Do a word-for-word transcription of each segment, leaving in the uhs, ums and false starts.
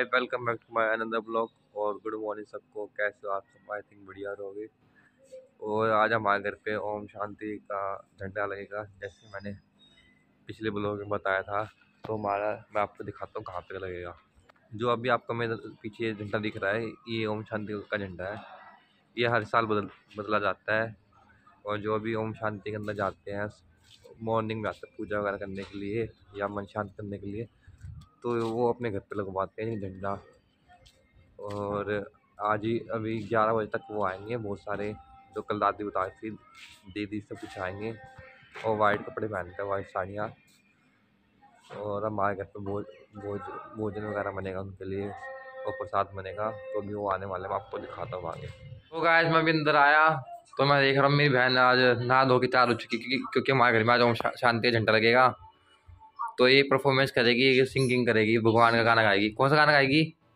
Hi, welcome back to my another blog. और good morning सबको, कैसे हो आप सब? आई थिंक बढ़िया रहोगे। और आज हमारे घर पे ओम शांति का झंडा लगेगा, जैसे मैंने पिछले ब्लॉग में बताया था। तो हमारा मैं आपको दिखाता हूँ कहाँ पे लगेगा। जो अभी आपको मेरे पीछे झंडा दिख रहा है, ये ओम शांति का झंडा है। ये हर साल बदल बदला जाता है। और जो भी ओम शांति के अंदर जाते हैं, मॉर्निंग में आते हैं पूजा वगैरह करने के लिए या मन शांत करने के लिए, तो वो अपने घर पे लगवाते हैं झंडा। और आज ही अभी ग्यारह बजे तक वो आएंगे, बहुत सारे जो कल दादी बता रही थी, दीदी सब कुछ आएंगे। और वाइट कपड़े पहनते हैं, वाइट साड़ियाँ। और हमारे घर पे भोज भोज भोजन वगैरह बनेगा उनके लिए, और प्रसाद बनेगा। तो अभी वो आने वाले, मैं आपको दिखाता हूँ आगे। तो गाइस मैं भी अंदर आया तो मैं देख रहा हूँ मेरी बहन आज नहा धो के तैयार हो चुकी, क्योंकि हमारे घर में आज ओम शांति का झंडा लगेगा। तो ये परफॉर्मेंस करेगी, सिंगिंग करेगी, भगवान का गाना गाएगी। कौन सा गाना गाएगी?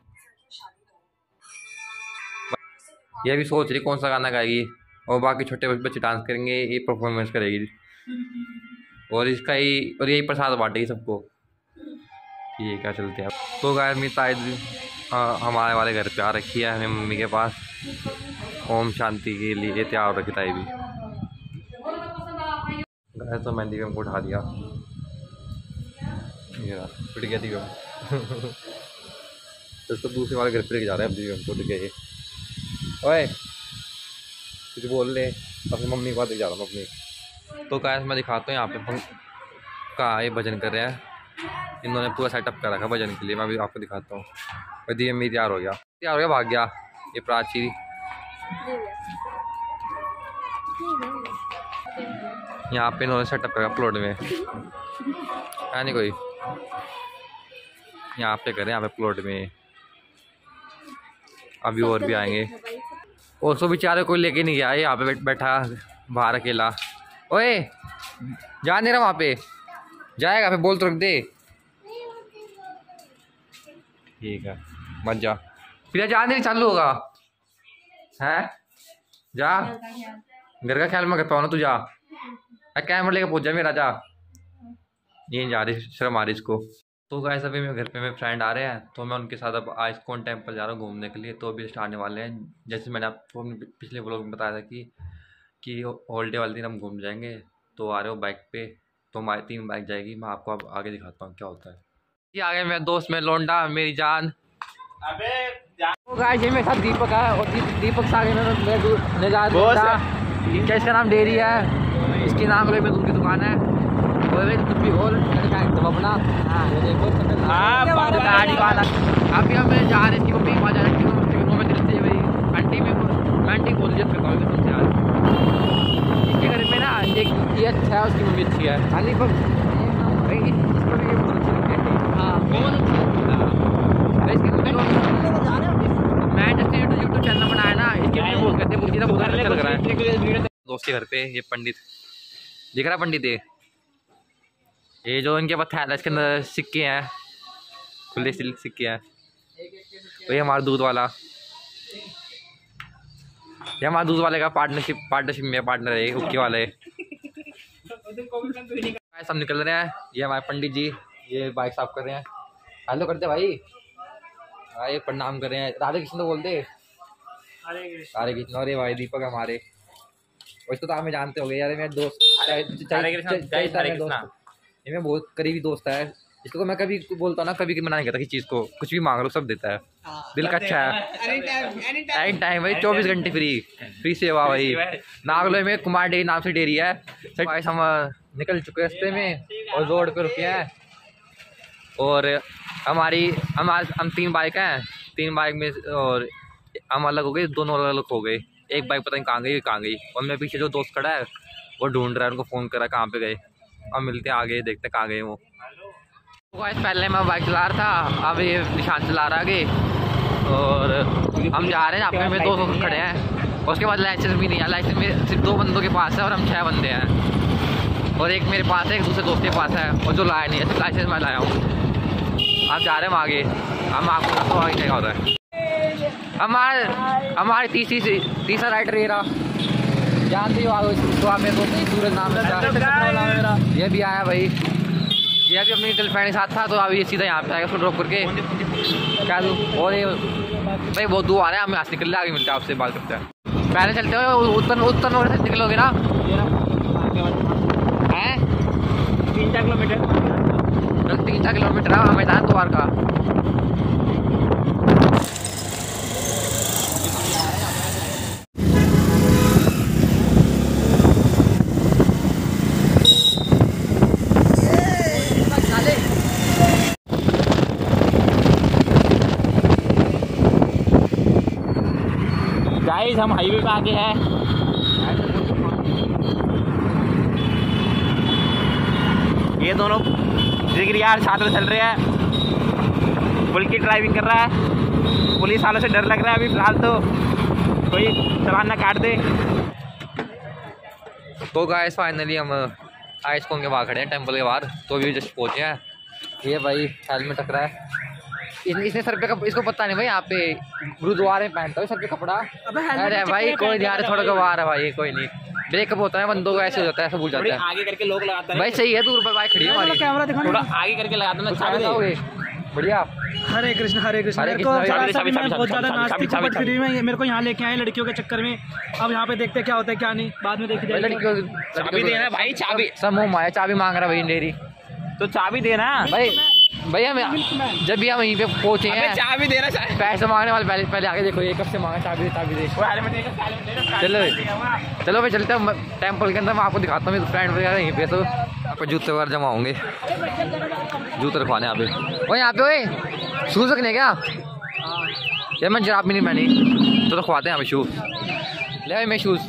ये भी सोच रही कौन सा गाना गाएगी। और बाकी छोटे बच्चे डांस करेंगे, ये परफॉर्मेंस करेगी। और इसका ही और यही प्रसाद बांटेगी सबको। ठीक है, चलते हैं। तो गाय मेरी ताई हमारे वाले घर पे आ रखी है, हमें मम्मी के पास ओम शांति के लिए तैयार हो रखी ताई भी। गाय तो मेहंदी को उठा दिया, टूट गया थी तो उसको दूसरे वाले घर पे लेके जा रहे हैं। अब दीदी हमको दिखे, ओए कुछ बोल ले, अपनी मम्मी के पास लेके जा रहा हूँ अपनी। तो गाइस मैं दिखाता हूँ यहाँ पे कहाँ ये भजन कर रहे हैं। इन्होंने पूरा सेटअप कर रखा भजन के लिए। मैं भी आपको दिखाता हूँ। और दीदी मेरी तैयार हो गया, तैयार हो गया, भाग गया ये प्राची। यहाँ पे इन्होंने सेटअप करा प्लॉट में, है नहीं कोई यहाँ पे करें, यहाँ पे प्लॉट में। अभी और भी आएंगे। और सो बेचारे कोई लेके नहीं गया, यहाँ पे बैठा बाहर अकेला। ओए जा नहीं रहा वहाँ पे, जाएगा फिर बोल तो रख दे। ठीक है मत जा, फिर जा नहीं चालू होगा है। जा, घर का ख्याल मैं कर पाऊँ ना, तू जा। कैमरा लेके पहुँच जा मेरा, जा। ये जा रही शर्म आ रही इसको। तो गाइस अभी मेरे घर पे मेरे फ्रेंड आ रहे हैं, तो मैं उनके साथ अब आइस्कॉन टेम्पल जा रहा हूँ घूमने के लिए। तो अभी जस्ट आने वाले हैं। जैसे मैंने आपको पिछले व्लॉग में बताया था कि कि हॉलीडे वाले दिन हम घूम जाएंगे। तो आ रहे हो बाइक पे, तो हमारी तीन बाइक जाएगी। मैं आपको अब आगे दिखाता हूँ क्या होता है। ये आ गए मेरे दोस्त में लोंडा, मेरी जान। अबे तो गाइस ये मेरे साथ दीपक है, और दीपक से आगे क्या इसका नाम डेयरी है, इसकी नाम दूध की दुकान है। कुछ भी बोल अपना गाड़ी वाला। अभी हम जा रहे हैं, मम्मी वहाँ जा रही है भाई आंटी में। मैं आंटी को इज्जत करता हूँ तुमसे आज। इसके घर में ना एक ये अच्छा है, उसकी मम्मी अच्छी है। खाली पर मैं जैसे यूट्यूब चैनल बनाया ना, इसके लिए बोल करते मुझे ना बहुत अच्छा लग रहा है। दोस्त के घर पे ये पंडित दिख रहा है, पंडित ये ये जो इनके पास थैला, इसके अंदर सिक्के हैं, खुले सिक्के हैं। तो ये हमारा दूध वाला, ये हमारा दूध वाले का पार्टनरशिप पार्टनरशिप में पार्टनर है, हुक्के वाले। सब निकल रहे हैं। ये हमारे पंडित जी, ये बाइक साफ कर रहे हैं। हेलो करते भाई, भाई प्रणाम कर रहे हैं। राधे कृष्ण तो बोलते, राधे कृष्ण। अरे भाई दीपक हमारे, वैसे तो आप में जानते हो गए यार, मेरे दोस्त ये मैं बहुत करीबी दोस्त है। इसको मैं कभी बोलता हूँ ना, कभी मना नहीं करता किसी चीज़ को, कुछ भी मांग लो सब देता है। दिल का अच्छा है, एनी टाइम भाई, चौबीस घंटे फ्री फ्री सेवा भाई। नागलोई में कुमार डेयरी नाम से डेयरी है। हम निकल चुके हैं रास्ते में और रोड पे रुके हैं। और हमारी हमारे हम तीन बाइक हैं, तीन बाइक में और हम अलग हो गए, दोनों अलग अलग हो गए। एक बाइक पता नहीं कहाँ गई कहाँ गई। और मेरे पीछे जो दोस्त खड़ा है वो ढूंढ रहा है, उनको फ़ोन करा कहाँ पे गए। अब मिलते हैं आगे, देखते कहाँ गए वो। तो गाइस पहले मैं बाइक चला रहा था, अब ये निशान चला रहा आगे। और हम जा रहे हैं, यहाँ पे मेरे दो दोस्त खड़े हैं। और उसके बाद लाइसेंस भी नहीं है, लाइसेंस में सिर्फ दो बंदों के पास है और हम छः बंदे हैं। और एक मेरे पास है, एक दूसरे दोस्त के पास है, और जो लाया नहीं है सिर्फ लाइसेंस मैं लाया हूँ। आप जा रहे हैं हम आगे, हम आपको तो आगे क्या होता है। हमारे हमारी तीसरी तीसरा राइडर ये रहा, जानते हो तो आप मेरे दोस्त सूरज नाम है, ये भी आया भाई। ये अभी अपनी गर्लफ्रेंड के साथ था, तो अभी सीधा यहाँ पे आएगा उसको ड्रॉप करके क्या दूँ। और ये भाई बहुत दूर आ रहे हैं, हम यहाँ से निकल रहे, आगे मिलते हैं, आपसे बात करते हैं। पहले चलते हुए उत्तर उत्तर नगर से निकलोगे ना, हैं तीन चार किलोमीटर तीन चार किलोमीटर है मैदान द्वार का। गाइस हम हाईवे पे आके हैं। ये दोनों डिग्री यार छात्र चल रहे हैं, पुल की ड्राइविंग कर रहा है। पुलिस वालों से डर लग रहा है अभी फिलहाल, तो कोई चालान ना काट दे। तो गाइस फाइनली हम आइसकोन के बाहर खड़े हैं, टेंपल के बाहर। तो अभी जस्ट पहुंचे हैं। ये भाई हेलमेट रख रहा है, इसने सर पे कप, इसको पता नहीं भाई यहाँ पे गुरुद्वारे में पहनता है सर पे कपड़ा। अरे भाई कोई ध्यान थोड़ा गवार है भाई, कोई नहीं। ब्रेकअप होता है बंदों को, ऐसे हो जाता है, ऐसा भूल जाता है। आगे करके लोग लगाते हैं भाई, सही है, दूर पर बाइक खड़ी है हमारी, थोड़ा आगे करके लगाते हैं। चाबी दोगे? बढ़िया। हरे कृष्ण हरे कृष्ण। हरे मेरे को कृष्ण, थोड़ा सा चाबी, भी मैं चाबी, बहुत ज्यादा चाबी, नास्तिक चाबी, चपट फ्री में मेरे को यहाँ लेके आए लड़कियों के चक्कर में। अब यहाँ पे देखते क्या होता है क्या नहीं, बाद में देखी जाएगी। लड़कियों चाबी देना भाई, चाबी सब मुँह माया, चाबी मांग रहा भाई डेरी। तो चाबी देना भाई भैया मैं जब भी हम यहीं पे पहुंचे हैं, चाबी देना चाहिए। पैसे मांगने वाले पहले पहले आगे देखो, ये कब से मांगा चाबी दे चाबी दे। चलो चलो भाई चलते हैं टेंपल के अंदर, मैं आपको दिखाता हूँ। फ्रेंड वगैरह यहीं पे, तो यहाँ पे जूते वगैरह जमा होंगे, जूते रखवाने यहाँ पे। वो यहाँ पे ओए शूज़ रखने क्या यार, मैं जराब भी नहीं पहनी, तो रखवाते हैं यहाँ पे शूज़। ले भाई मैं शूज़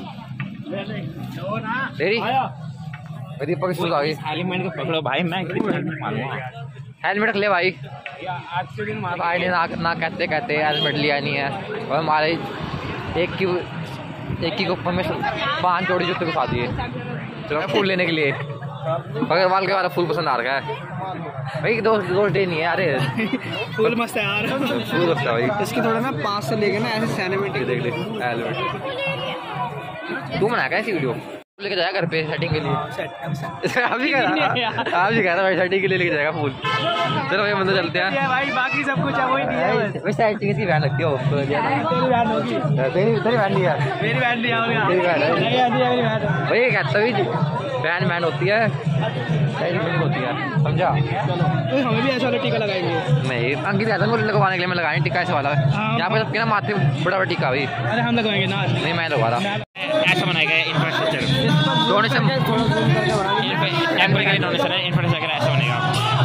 तेरी दीपक शूज़ आ गई। हेलमेट को पकड़ो भाई, मैं हेलमेट रख ले भाई। भाई ने ना ना कहते कहते हेलमेट लिया नहीं है, और हमारे एक की एक की ऊपर में पाँच जोड़ी जूते घुसा दिए। चलो फूल लेने के लिए, बगरवाल के वाला फूल पसंद आ रहा है भाई। दोस्त दोस्त डे नहीं है, अरे फूल मस्त है यार, फूल मस्त है भाई। इसकी थोड़ा ना पास से लेके ना ऐसे सैनिमेटिक देख ले हेलमेट। तू बनाया कैसी वीडियो लेके जाएगा घर पे सेटिंग के लिए? आप ही कह रहा आप ही कह रहा भाई, सेटिंग के लिए लेके जाएगा फूल। चलो भाई बंदे चलते हैं भाई, बाकी सब कुछ है वही नहीं है। वैसे सेटिंग इसकी वैन लगती हो तो तेरी वैन होगी, तेरी तेरी वैन नहीं है, मेरी वैन नहीं आओगी। तेरी वैन है नहीं आती है मेरी वैन। भाई कहता भी वैन वैन होती है, सेटिंग होती है, समझा? तो हमें भी ऐसा वाला टीका लगाएंगे। नहीं अंकित कहता है लगवाने के लिए, मैं लगाने टीका ऐसा वाला यहाँ पे सबके ना माथे बड़ा बड़ा टीका भाई। अरे हम लगवाएंगे ना, नहीं मैं लगा रहा। ऐसा बनाया गया इंफ्रास्ट्रक्चर, डोनेशन टेंपल का डोनेशन है, इंफ्रास्ट्रक्चर ऐसा बनेगा।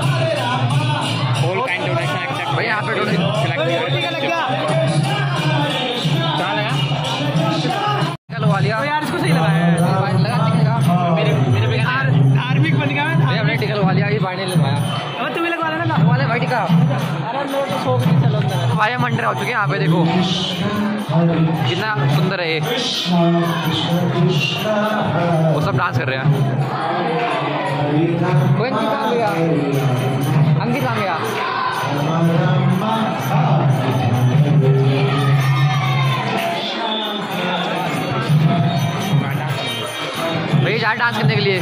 ऑल काइंड डोनेशन एक्सेप्ट भाई यहाँ पे डोनेशन लगवा लिया यार, इसको सही लगाया है। मेरे मेरे पे धार्मिक बन गया मैं। हमने टीका लगवा लिया, ये भाई ने लगवाया। अब तुम्हें लगवा लेना लगवा ले भाई टीका। अरे लोग तो सो भी नहीं चलो अंदर। भाई हम अंडर हो चुके हैं यहाँ पे, देखो कितना सुंदर है ये, वो सब डांस कर रहे हैं। कोई अंकित कहाँ गया? अंकित कहाँ गया? भैया जा डांस करने के लिए,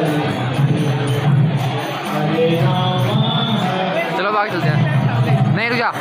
चलो बाकी चलते हैं। नहीं रुक जा।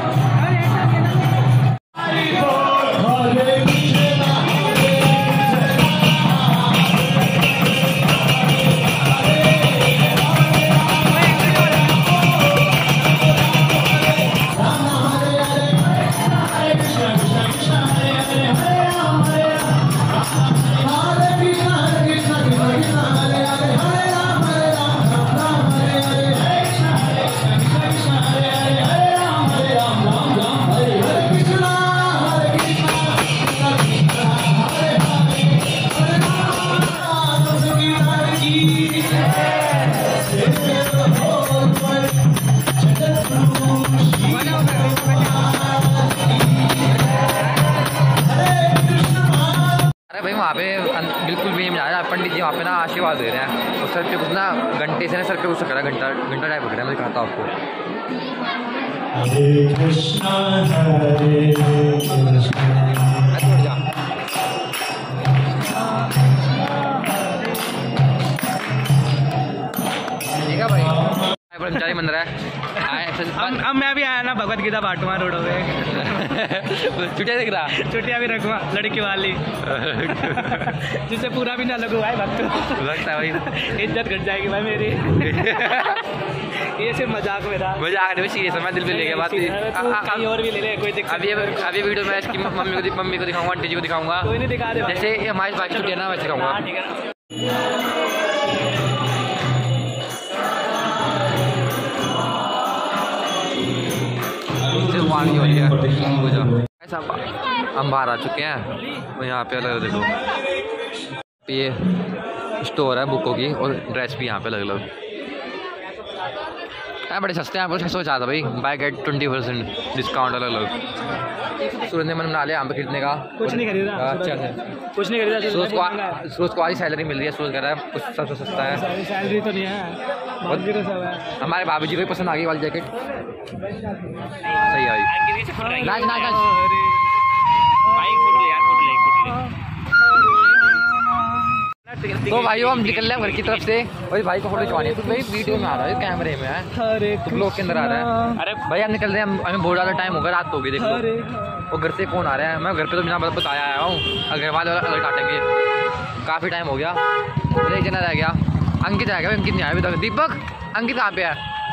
वहाँ पे बिल्कुल भी नहीं मिला रहा। पंडित जी वहाँ पे ना आशीर्वाद दे रहे हैं, और सर पे कुछ ना घंटे से ना सर पे कुछ करा, घंटा घंटा टाइप पकड़ा है, मैं दिखाता हूँ आपको। हरे कृष्णा हरे ठीक है भाई। ब्रह्मचारी बन रहा है। आए अब अब मैं भी आया ना भगवत गीता बांटूंगा रोडों पे। छुट्टियाँ दिख रहा छुट्टियाँ भी रखूँगा लड़की वाली जिससे पूरा भी ना लगू भाई भक्त लगता है भाई इज्जत घट जाएगी भाई मेरी। ये सिर्फ मजाक मेरा मजाक नहीं सीरियस है, मैं दिल पे लेके बात कहीं और भी ले ले कोई दिक्कत। अभी अभी वीडियो में इसकी मम्मी को मम्मी को दिखाऊंगा, आंटी जी को दिखाऊंगा, कोई नहीं दिखा रहे जैसे हमारी बाइक छुट्टी है ना वैसे दिखाऊंगा। ठीक है वाणी हो रही है पूजा। ऐसा हम बाहर आ चुके हैं और यहाँ पे अलग देखो ये स्टोर है बुकों की और ड्रेस भी यहाँ पे अलग अलग है, बड़े सस्ते हैं। आपको सोचा था भाई buy get twenty percent discount अलग अलग। सूरज ने मन बना लिया यहाँ पे खरीदने का, कुछ नहीं खरीदा। अच्छा कुछ नहीं खरीदा। सूरज को सूरज को आज सैलरी मिल रही है, सूरज कह रहा है कुछ सबसे सस्ता है। सैलरी तो नहीं है, बहुत भी तो सब है। हमारे भाभी जी को पसंद आ गई वाली जैकेट, सही आई। नाच नाच नाच तो भाइयों हम निकल रहे हैं घर की तरफ से। भाई भाई को फोटो खिंचवानी है तो भाई वीडियो में आ रहा है, कैमरे में है तो ब्लॉग के अंदर आ रहा है। अरे भाई हम निकल रहे हैं, हमें बहुत ज़्यादा टाइम होगा, रात हो गई देखो। वो घर से कौन आ रहा है, मैं घर पे तो बिना बताया आया हूँ, घर वाले अलग काटेंगे। काफ़ी टाइम हो गया, एक जना रह गया, अंकित रह गया। अंकित नहीं आया अभी तक। दीपक अंकित कहाँ पे है?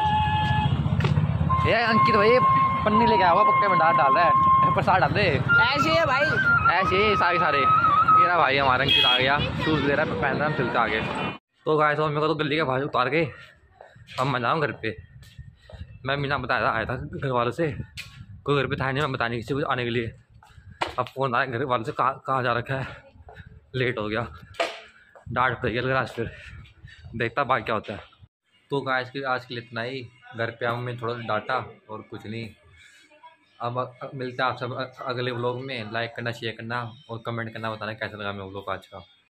ये अंकित भाई पन्नी लेके आया हुआ, पक्के में डाल डाल रहा है, प्रसाद डाल दे। ऐसे है भाई, ऐसे ही सारे सारे मेरा भाई हमारा अंकित आ गया, शूज़ ले रहा है, पहन रहा है, हम चलते आगे। तो गाइस तो मेरे को तो गली का भाई उतार के अब मैं जाऊँ घर पे। मैं बिना बताया आया था घर वालों से, कोई घर पे था नहीं, मैं बताने किसी को आने के लिए। अब फ़ोन आया घर वालों से, कहाँ कहाँ जा रखा है, लेट हो गया, डांट पड़ गया आज, फिर देखता बाकी क्या होता है। तो गाइस की आज के लिए इतना ही। घर पे हम में थोड़ा डाटा और कुछ नहीं। अब मिलता है आप सब अगले व्लॉग में। लाइक करना, शेयर करना और कमेंट करना, बताना कैसा लगा मेरा व्लॉग आज का।